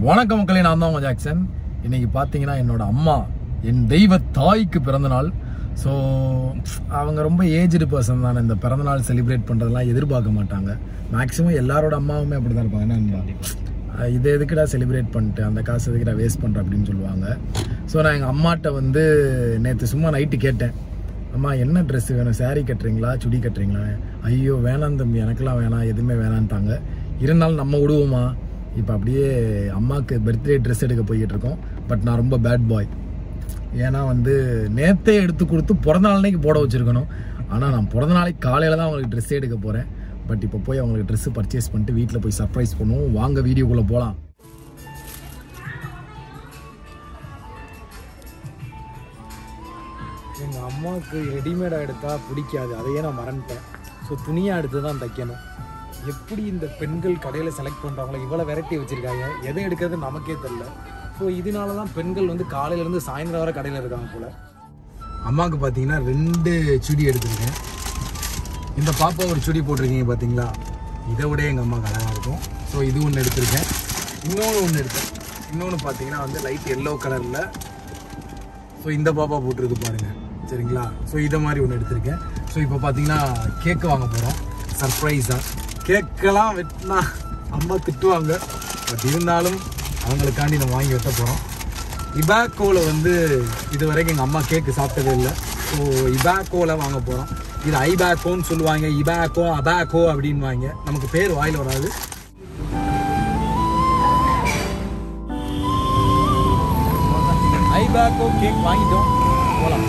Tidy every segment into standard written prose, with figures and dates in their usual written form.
வணக்கம் மக்களே, நான் தான் உங்கள் ஜாக்சன். இன்றைக்கி பார்த்தீங்கன்னா என்னோட அம்மா, என் தெய்வ தாய்க்கு பிறந்தநாள். ஸோ அவங்க ரொம்ப ஏஜ்டு பர்சன் தானே. இந்த பிறந்தநாள் செலிப்ரேட் பண்ணுறதுலாம் எதிர்பார்க்க மாட்டாங்க. மேக்ஸிமம் எல்லாரோட அம்மாவுமே அப்படி தான் இருப்பாங்க. என்னன்னா இதை எதுக்குடா செலிப்ரேட் பண்ணிட்டு அந்த காசு எதுக்குடா வேஸ்ட் பண்ணுறேன் அப்படின்னு சொல்லுவாங்க. ஸோ நான் எங்கள் அம்மாட்ட வந்து நேற்று சும்மா நைட்டு கேட்டேன், அம்மா என்ன ட்ரெஸ்ஸு வேணும், சாரீ கட்டுறீங்களா சுடி கட்டுறீங்களா? ஐயோ வேணாம் தம்பி, எனக்கெல்லாம் வேணாம், எதுவுமே வேணான்ட்டாங்க. இருந்தாலும் நம்ம விடுவோமா? இப்போ அப்படியே அம்மாவுக்கு பர்த்டே ட்ரெஸ் எடுக்க போய்கிட்டு இருக்கோம். பட் நான் ரொம்ப பேட் பாய். ஏன்னா வந்து நேற்றே எடுத்து கொடுத்து பிறந்த நாளைக்கு போட வச்சுருக்கணும். ஆனால் நான் பிறந்த நாளைக்கு காலையில் தான் அவங்களுக்கு ட்ரெஸ்ஸே எடுக்க போகிறேன். பட் இப்போ போய் அவங்களுக்கு ட்ரெஸ்ஸு பர்ச்சேஸ் பண்ணிட்டு வீட்டில் போய் சர்ப்ரைஸ் பண்ணுவோம். வாங்க வீடியோக்குள்ளே போகலாம். எங்கள் அம்மாவுக்கு ரெடிமேடாக எடுத்தால் பிடிக்காது, அதையே நான் மறந்துட்டேன். ஸோ துணியாக எடுத்து தான் தைக்கணும். எப்படி இந்த பெண்கள் கடையில் செலக்ட் பண்ணுறாங்களோ, இவ்வளோ வெரைட்டி வச்சுருக்காங்க, எதை எடுக்கிறது நமக்கே தெரில. ஸோ இதனால தான் பெண்கள் வந்து காலையிலேருந்து சாயந்தரம் வரை கடையில் இருக்காங்க போல். அம்மாவுக்கு பார்த்தீங்கன்னா 2 சுடி எடுத்துருக்கேன். இந்த பாப்பா ஒரு சுடி போட்டிருக்கீங்க பார்த்தீங்களா, இதை விட எங்கள் அம்மாவுக்கு அழகாக இருக்கும். ஸோ இது ஒன்று எடுத்திருக்கேன். இன்னொன்று எடுத்தேன். இன்னொன்று பார்த்தீங்கன்னா வந்து லைட் எல்லோ கலரில். ஸோ இந்த பாப்பா போட்டிருக்கு பாருங்கள், சரிங்களா? ஸோ இதை மாதிரி ஒன்று எடுத்திருக்கேன். ஸோ இப்போ பார்த்தீங்கன்னா கேக்கு வாங்க போகிறோம், சர்ப்ரைஸாக. கேக்கெல்லாம் வெட்டினா அம்மா திட்டுவாங்க. பட் இருந்தாலும் அவங்களுக்காண்டி நம்ம வாங்கி வெட்ட போகிறோம். இபாக்கோவில் வந்து இது வரைக்கும் எங்கள் அம்மா கேக்கு சாப்பிட்டதே இல்லை. ஸோ இபாக்கோவில் வாங்க போகிறோம். இது ஐபேக்கோன்னு சொல்லுவாங்க, இபாக்கோ அபாக்கோ அப்படின்வாங்க. நமக்கு பேர் வாயில் வராது. ஐபேக்கோ கேக் வாங்கிட்டோம், போகலாம்.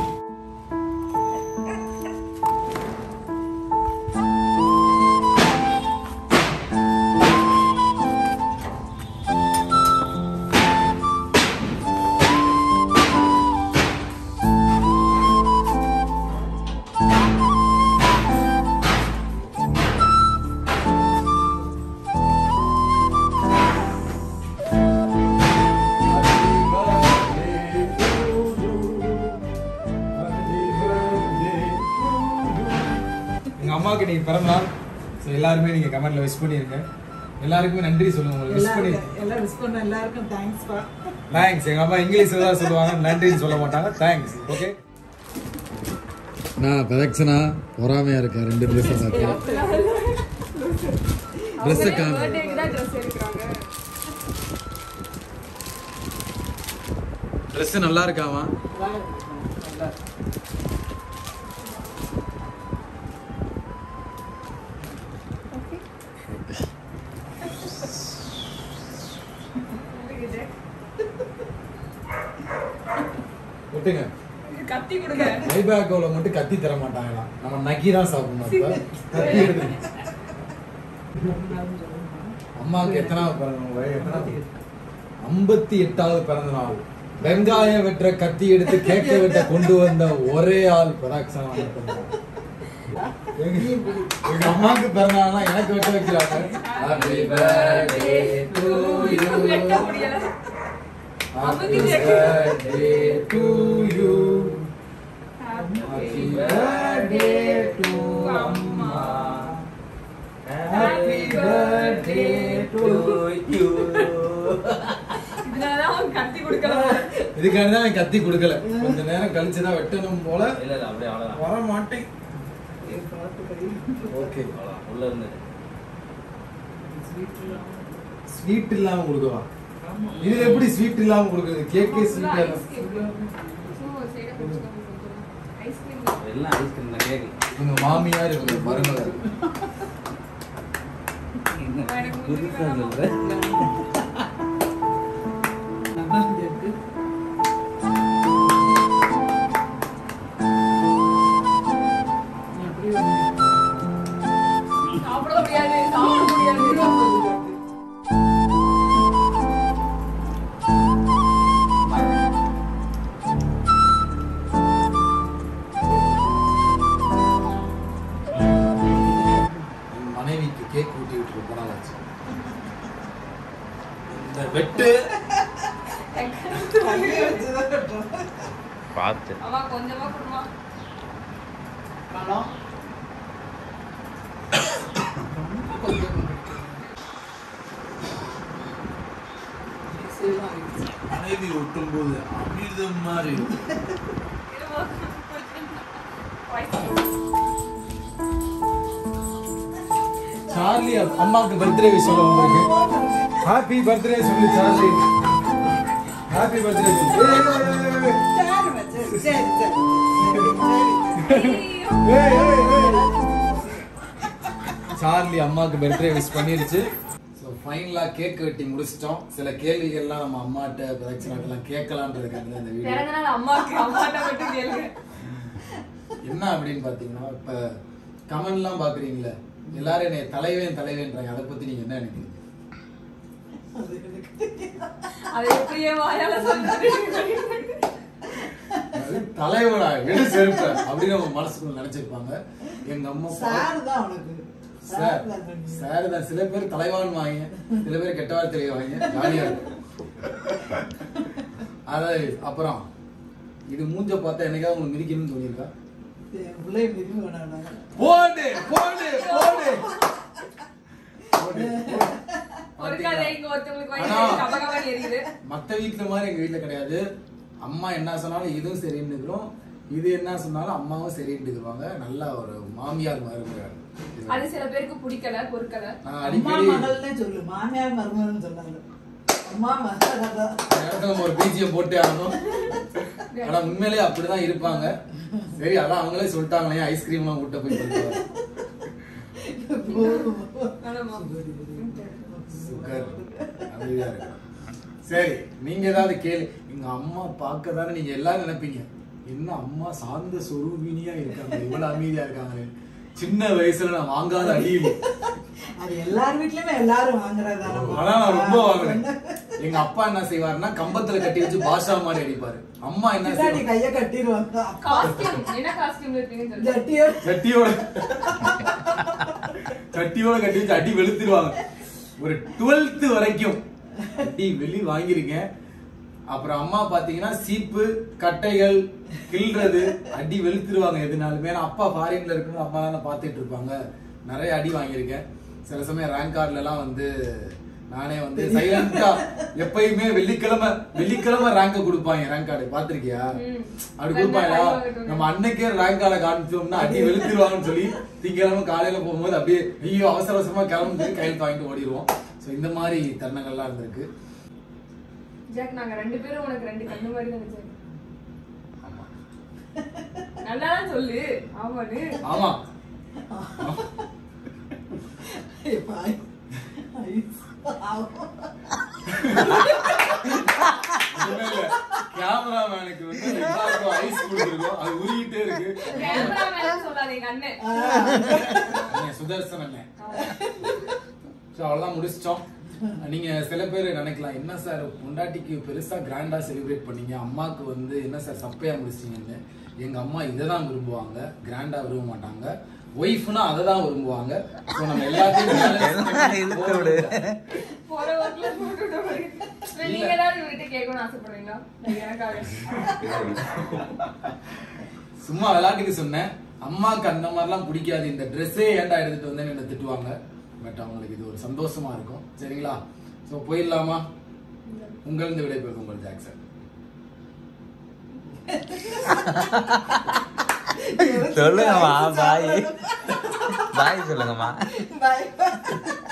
அம்மாவுக்கு நீங்கள் பிறந்தநாள். ஸோ எல்லாருமே நீங்கள் கமெண்ட்டில் விஷ் பண்ணியிருங்க. எல்லாருக்குமே நன்றி சொல்லுங்கள். உங்களுக்கு விஷ் பண்ணி எல்லாம் விஷ் பண்ண எல்லாருக்கும் தேங்க்ஸ்ப்பா. தேங்க்ஸ். எங்கள் அம்மா இங்கிலீஷில் தான் சொல்லுவாங்க, நன்றின்னு சொல்ல மாட்டாங்க. தேங்க்ஸ். ஓகே, நான் பிரதக்ஷனா பொறாமையாக இருக்கேன். 2 ட்ரெஸ்ஸை பார்த்தேன். ட்ரெஸ்ஸு நல்லா இருக்காமா? விட்டுங்க, கத்தி கொடுங்க. ஐபேக்கோல மட்டும் கத்தி தர மாட்டாங்களா? நம்ம நக்கி தான் சாப்பிடணும். அம்மாவுக்கு எத்தனாவது பிறந்தநாள்? 58வது பிறந்த நாள். வெங்காயம் வெட்டுற கத்தி எடுத்து கேக்க வெட்ட கொண்டு வந்த ஒரே ஆள் பிரதாக்ஷனா. எங்க அம்மாவுக்கு பிறந்தநாள்னா எனக்கு வெட்ட வைக்கிறாங்க. Happy birthday to you. Happy birthday to you. Happy birthday to Amma. Happy birthday to you. இதுக்காக தான் கத்தி கொடுக்கல. கொஞ்ச நேரம் கழிச்சு தான் வெட்டணும் போல. இல்ல அப்படியே அவ்வளவுதான், வர மாட்டேன். ஓகே, உள்ள இருந்து ஸ்வீட் இல்லாம கொடுக்கவா? இது எப்படி ஸ்வீட் இல்லாம கொடுக்குறது? கேக்கே ஸ்வீட் இல்ல. எல்லாம் ஐஸ்கிரீம் தான். கேக் உங்க மாமியார் இருக்கு, மருமகள். மனைவிக்கு கேக் ஊட்டி விட்டு போனாச்சு. இந்த வெட்டு பார்த்து அம்மா கொஞ்சமா குடுமா. மனைவி ஒட்டும் போது அமிர்தம் மாதிரி சார்லி அம்மாவுக்கு பர்த்டே விஷ் சொல்ல வந்திருக்கு. ஹாப்பி பர்த்டே சொல்லு சார்லி. ஹாப்பி பர்த்டே சொல்லு. சார்லி அம்மாவுக்கு பர்த்டே விஷ் பண்ணிருச்சு. ஸோ ஃபைனலாக கேக் வெட்டி முடிச்சிட்டோம். சில கேள்விகள்லாம் நம்ம அம்மாட்ட பிரதட்சணாட்டெல்லாம் கேட்கலான்றதுக்காக இந்த வீடியோ. என்ன அப்படின்னு பார்த்தீங்கன்னா, இப்போ கமெண்ட்லாம் பார்க்குறீங்களே, எல்லாரும் என்னை தலைவேன் தலைவேன்றாங்க. அதை பற்றி நீங்கள் என்ன நினைக்கிறீங்க? தலைவரா எடு செருப்ப அப்படின்னு நம்ம மனசுக்குள்ள நினைச்சிருப்பாங்க. எங்க அம்மா சார் தான். சில பேர் தலைவான் வாங்க, சில பேர் கெட்ட வார்த்தை வாங்க, ஜாலியா இருக்கும். அதாவது அப்புறம் இது மூஞ்ச பார்த்தா என்னைக்காவது உங்களுக்கு மிதிக்கணும்னு தோணியிருக்கா? போடு போடு போடு. மத்த வீட்டுல மாதிரி எங்க வீட்டுல கிடையாது. அம்மா என்ன சொன்னாலும் இதுவும் சரின்னு இருக்கிறோம், இது என்ன சொன்னாலும் அம்மாவும் சரின்னு இருக்கிறாங்க. நல்ல ஒரு மாமியார் மாதிரி இருக்கிறாங்க. அது சில பேருக்கு பிடிக்கல, பொறுக்கல. ஒரு பீச்சியம் போட்டே ஆகணும். ஆனா உண்மையிலேயே அப்படிதான் இருப்பாங்க. சரி, அதான் அவங்களே சொல்லிட்டாங்களே, ஐஸ்கிரீம் எல்லாம் விட்ட போய் சரி, நீங்க ஏதாவது கேள்வி. எங்க அம்மா பார்க்க தானே நீங்க எல்லாரும் நினைப்பீங்க, என்ன அம்மா சார்ந்த சொரூபினியா இருக்காங்க, இவ்வளவு அமைதியா இருக்காங்க. சின்ன வயசுல நான் வாங்காத அடியில் அது எல்லார் வீட்லயுமே எல்லாரும் வாங்குறதா. ஆனா நான் ரொம்ப வாங்குறேன். எங்க அப்பா என்ன செய்வாருன்னா கம்பத்துல கட்டி வச்சு பாஷா மாதிரி அடிப்பாரு. அம்மா என்ன செய்வாங்க, கைய கட்டிடுவாங்க. என்ன காஸ்டியூம் இருப்பீங்கன்னு கட்டியோட கட்டி வச்சு அடி வெளுத்துருவாங்க. ஒரு 12th வரைக்கும் அடி வெளி வாங்கிருக்கேன். அப்புறம் அம்மா பாத்தீங்கன்னா சீப்பு கட்டைகள் கிள்றது அடி வெளுத்துருவாங்க எதுனாலுமே. அப்பா ஃபாரின்ல இருக்குன்னு அம்மா தானே பாத்துட்டு இருப்பாங்க. நிறைய அடி வாங்கியிருக்கேன். சில சமயம் ரேங்க் கார்டுல எல்லாம் வந்து நானே வந்து சைலண்டா எப்பயுமே வெள்ளிக்கிழமை ரேங்க கொடுப்பாங்க. ரேங்க் கார்டு பாத்திருக்கியா? அப்படி கொடுப்பாங்களா? நம்ம அன்னைக்கே ரேங்க் கார்டை காமிச்சோம்னா அடி வெளுத்துருவாங்கன்னு சொல்லி திங்கக்கிழமை காலையில போகும்போது அப்படியே ஐயோ அவசர அவசரமா கிளம்பி கையெழுத்து வாங்கிட்டு ஓடிடுவோம். ஸோ இந்த மாதிரி தருணங்கள்லாம் இருந்திருக்கு. ஜாக், நாங்க 2 பேரும் உனக்கு 2 கண்ணு மாதிரி நினைச்சேன். நல்லா சொல்லு. ஆமாடு. ஆமா. கேமராமேனுக்கு வந்து எல்லாருக்கும் ஐஸ் கொடுத்துருக்கோம், அது உருகிட்டே இருக்கு. கேமராமேன் சொல்லாதீங்க அண்ணே. சுதர்சன் அண்ணே. அவ்வளவுதான் முடிச்சிட்டோம். நீங்க சில பேர் நினைக்கலாம், என்ன சார் பொண்டாட்டிக்கு பெருசா கிராண்டா செலிப்ரேட் பண்ணீங்க, அம்மாக்கு வந்து என்ன சார் சப்பையா முடிச்சிட்டீங்கன்னு. எங்க அம்மா இதைதான் விரும்புவாங்க, கிராண்டா விரும்ப மாட்டாங்க. ஒய்ஃப்னா அதை தான் விரும்புவாங்க. நம்ம எல்லாத்தையும் சும்மா விளையாட்டுக்கு சொன்னேன். அம்மாக்கு அந்த மாதிரிலாம் பிடிக்காது, இந்த ட்ரெஸ்ஸே ஏன்டா எடுத்துட்டு வந்தேன்னு என்ன திட்டுவாங்க. பட் அவங்களுக்கு இது ஒரு சந்தோஷமா இருக்கும். சரிங்களா? சோ போயிடலாமா? உங்களிருந்து விடைபெறும் உங்கள் ஜாக்சன். சொல்லுங்கம்மா, பாய் பாய் சொல்லுங்கம்மா. பாய்.